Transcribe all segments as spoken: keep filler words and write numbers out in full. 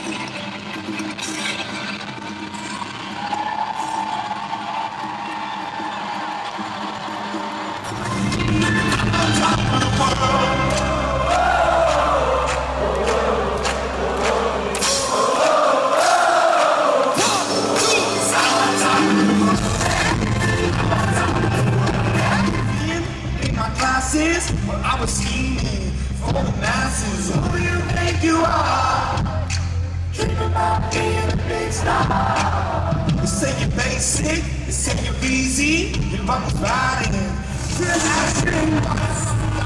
I was scheming for the masses. Who do you think you are? Dream about being a big star. You say you're basic, you say you're easy. Your buckle's riding. You're asking what's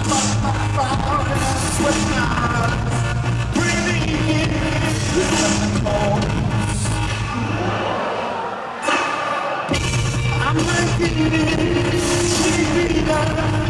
sweating out. Breathing in, I'm making it. Sleeping out.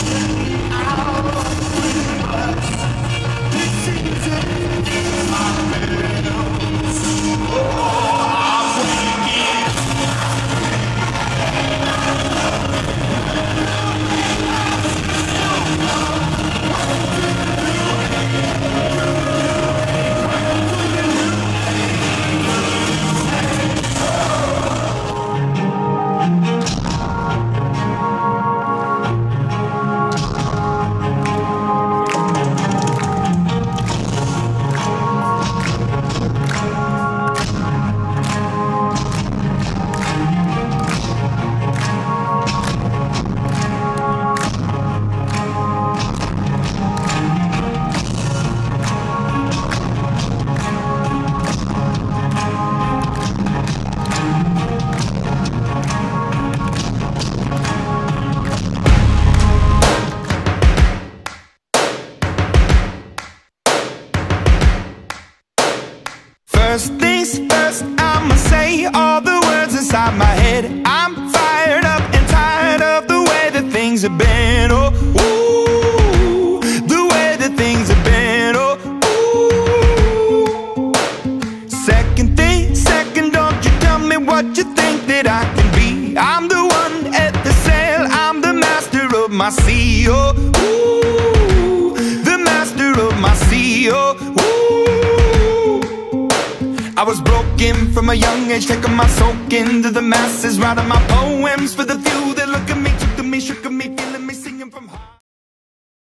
First things first, I'ma say all the words inside my head. I'm fired up and tired of the way that things have been. Oh, ooh, the way that things have been. Oh, ooh. Second thing, second, don't you tell me what you think that I can be. I'm the one at the sail, I'm the master of my sea. Oh, ooh, the master of my sea. Oh, ooh. I was broken from a young age, taking my soak into the masses, writing my poems for the few that look at me, took to me, shook at me.